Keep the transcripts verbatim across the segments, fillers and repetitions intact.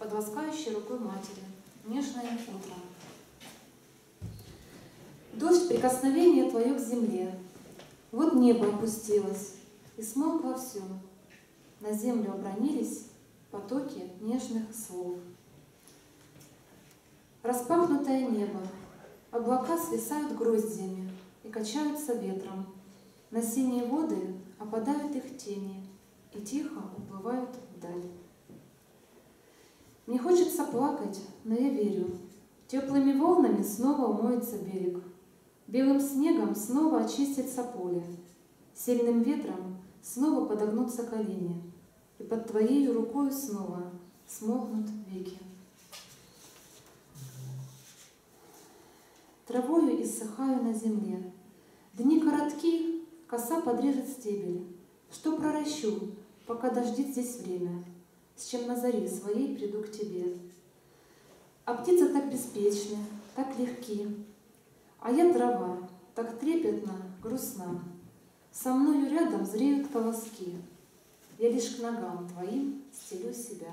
под ласкающей рукой матери, нежное утро. Дождь, прикосновение твое к земле. Вот небо опустилось, и смолкло все. На землю обронились потоки нежных слов. Распахнутое небо, облака свисают гроздьями и качаются ветром. На синие воды опадают их тени и тихо уплывают вдаль. Мне хочется плакать, но я верю. Теплыми волнами снова умоется берег. Белым снегом снова очистится поле. Сильным ветром снова подогнутся колени. И под твоей рукой снова смолкнут веки. Травою иссыхаю на земле. Дни коротки, коса подрежет стебель. Что проращу, пока дождит здесь время, с чем на заре своей приду к тебе. А птицы так беспечны, так легки, а я трава, так трепетно, грустна. Со мною рядом зреют колоски, я лишь к ногам твоим стелю себя.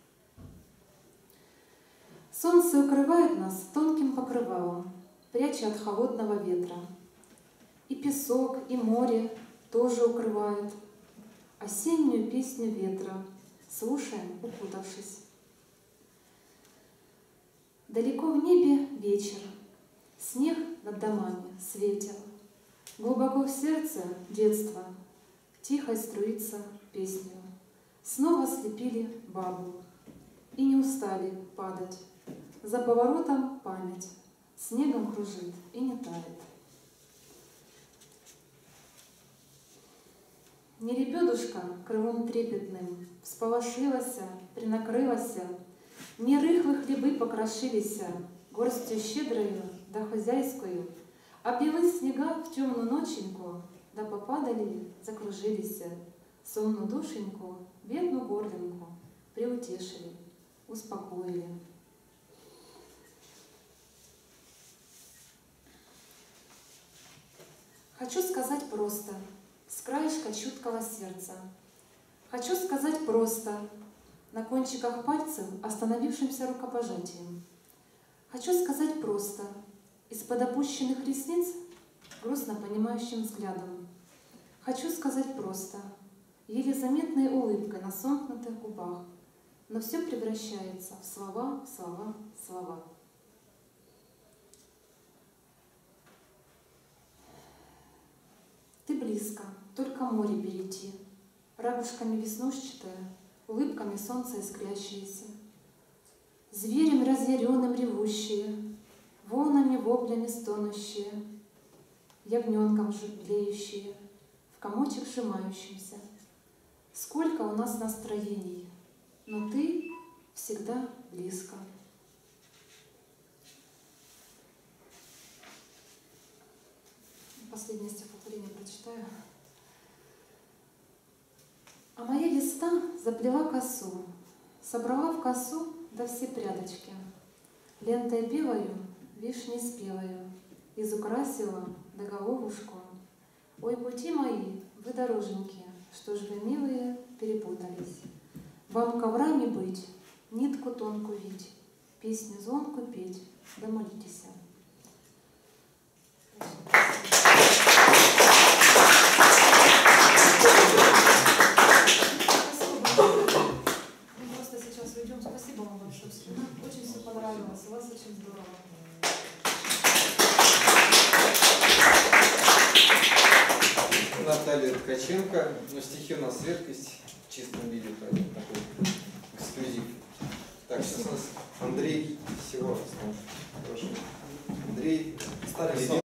Солнце укрывает нас тонким покрывалом, пряча от холодного ветра. И песок, и море тоже укрывают. Осеннюю песню ветра слушаем, укутавшись. Далеко в небе вечер, снег над домами светел. Глубоко в сердце детство тихо струится песню. Снова слепили бабу и не устали падать. За поворотом память снегом кружит и не тает. Не лебедушка крылом трепетным всполошилася, принакрылася, не рыхлы хлебы покрошилися горстью щедрою да хозяйскую, а белы снега в темную ноченьку да попадали, закружилися, сонну душеньку, бедную горлинку приутешили, успокоили. Хочу сказать просто, с краешка чуткого сердца. Хочу сказать просто, на кончиках пальцев остановившимся рукопожатием. Хочу сказать просто, из-под опущенных ресниц грустно понимающим взглядом. Хочу сказать просто, еле заметной улыбкой на сомкнутых губах, но все превращается в слова, слова, слова. Ты близко, только море перейти, радужками веснушчатая, улыбками солнца искрящиеся, зверем разъяренным ревущие, волнами воплями стонущие, ягненком же блеющие, в комочек сжимающимся. Сколько у нас настроений, но ты всегда близко. Последнее стихотворение прочитаю. А моя листа заплела косу, собрала в косу да все прядочки, лентой белою, вишней спелою, изукрасила да головушку. Ой, пути мои, вы дороженьки, что ж вы, милые, перепутались. Вам коврами быть, нитку тонку вить, песню звонку петь, да молитесь. Спасибо вам большое. Очень все понравилось. У вас очень здорово. Наталья Ткаченко. Но стихи у нас редкость в чистом виде, поэтому такой эксклюзив. Так, сейчас у нас Андрей. Всего хорошего. Андрей.